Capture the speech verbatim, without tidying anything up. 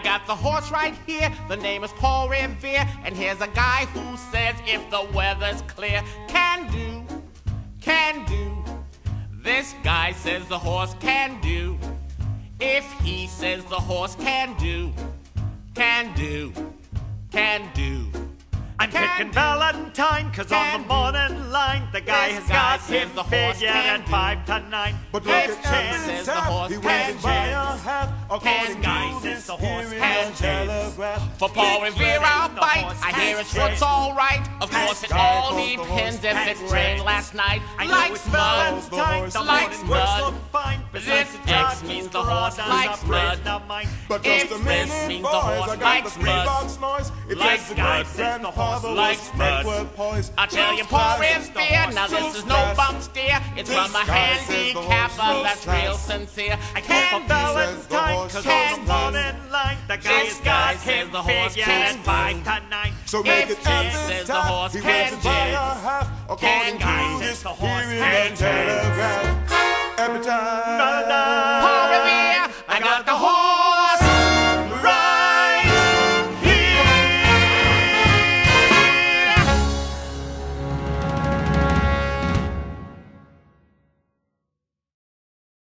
got the horse right here, the name is Paul Revere, and here's a guy who says if the weather's clear, can do, can do. This guy says the horse can do. If he says the horse can do, can do, can do. I'm picking Valentine, cause on the morning line the guy has got his figure at five to nine. But look If at Chance says the horse he can went by a dance. half, according Guy to says the this horse here can in the telegraph. For Paul Revere I'll bite, I hear his foot's alright. Of course it all depends if it rained last night. I know Likes it's mud, Valentine, the likes morning works mud. look fine. This Besides the X job, means he's the horse raw, likes does not break mud. the mind. But If just a this minute, means the boys, horse I got likes the mud. Reeboks noise. It Likes takes the guy good says the horse grandfather likes with mud. network poise. I tell you, Paul Revere, now this is no bum steer. It's from a handicapper that's real sincere. I Can call for do, Valentine, cause can on the morning line the guy This has guy got says his the horse figure can at five to nine. So make If it Chance up says this the time. horse He can went by a dance. half, according Can to says this the horse here in can the telegraph.